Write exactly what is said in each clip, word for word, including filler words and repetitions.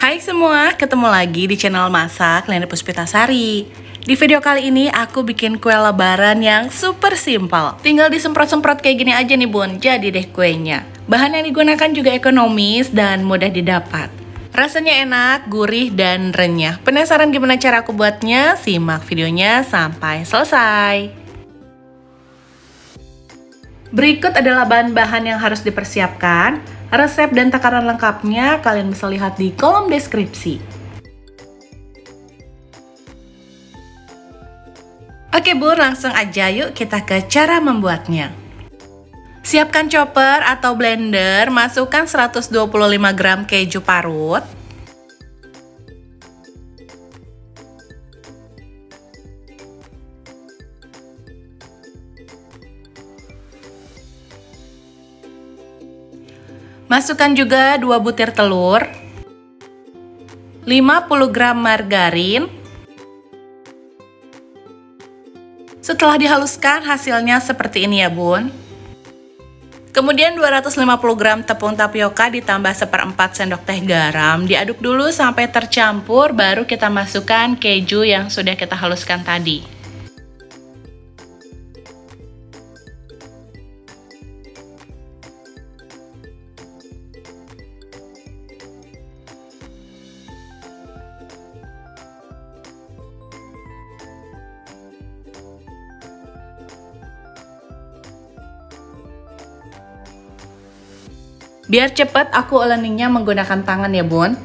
Hai semua, ketemu lagi di channel Masak Leni Puspitasari. Di video kali ini aku bikin kue lebaran yang super simpel. Tinggal disemprot-semprot kayak gini aja nih bun, jadi deh kuenya. Bahan yang digunakan juga ekonomis dan mudah didapat. Rasanya enak, gurih, dan renyah. Penasaran gimana cara aku buatnya? Simak videonya sampai selesai. Berikut adalah bahan-bahan yang harus dipersiapkan. Resep dan takaran lengkapnya kalian bisa lihat di kolom deskripsi. Oke bun, langsung aja yuk kita ke cara membuatnya. Siapkan chopper atau blender, masukkan seratus dua puluh lima gram keju parut. Masukkan juga dua butir telur, lima puluh gram margarin. Setelah dihaluskan hasilnya seperti ini ya bun. Kemudian dua ratus lima puluh gram tepung tapioka ditambah seperempat sendok teh garam. Diaduk dulu sampai tercampur, baru kita masukkan keju yang sudah kita haluskan tadi. Biar cepat aku uleningnya menggunakan tangan ya bun.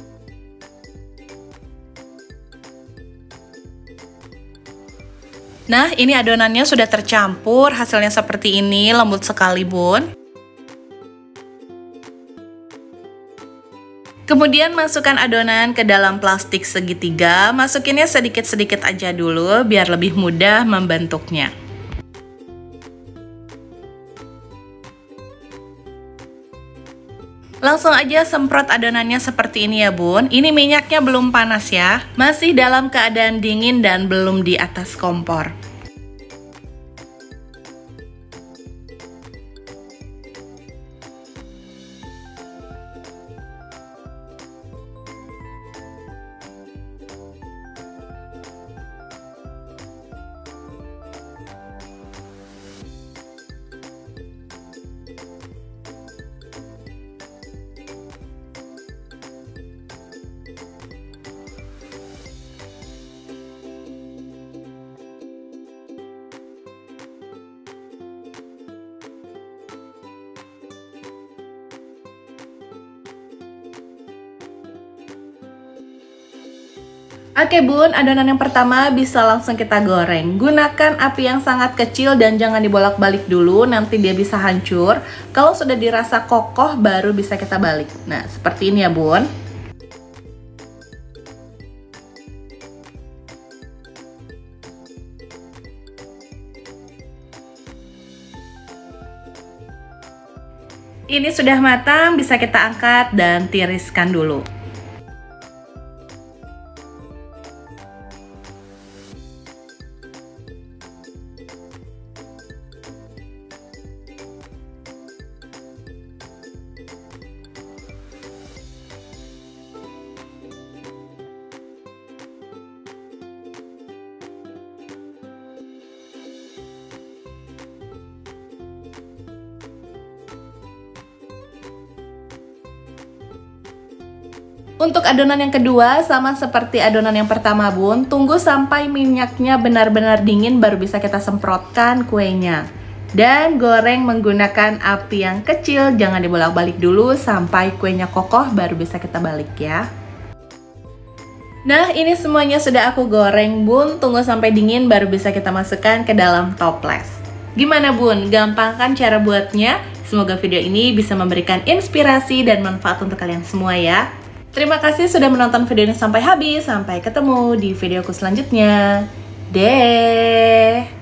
Nah ini adonannya sudah tercampur, hasilnya seperti ini, lembut sekali bun. Kemudian masukkan adonan ke dalam plastik segitiga, masukinnya sedikit-sedikit aja dulu biar lebih mudah membentuknya. Langsung aja semprot adonannya seperti ini ya bun. Ini minyaknya belum panas ya, masih dalam keadaan dingin dan belum di atas kompor. Oke bun, adonan yang pertama bisa langsung kita goreng. Gunakan api yang sangat kecil dan jangan dibolak-balik dulu, nanti dia bisa hancur. Kalau sudah dirasa kokoh baru bisa kita balik. Nah, seperti ini ya bun. Ini sudah matang, bisa kita angkat dan tiriskan dulu. Untuk adonan yang kedua, sama seperti adonan yang pertama bun, tunggu sampai minyaknya benar-benar dingin baru bisa kita semprotkan kuenya. Dan goreng menggunakan api yang kecil, jangan dibolak-balik dulu sampai kuenya kokoh baru bisa kita balik ya. Nah ini semuanya sudah aku goreng bun, tunggu sampai dingin baru bisa kita masukkan ke dalam toples. Gimana bun, gampang kan cara buatnya? Semoga video ini bisa memberikan inspirasi dan manfaat untuk kalian semua ya. Terima kasih sudah menonton video ini sampai habis. Sampai ketemu di videoku selanjutnya. Deh.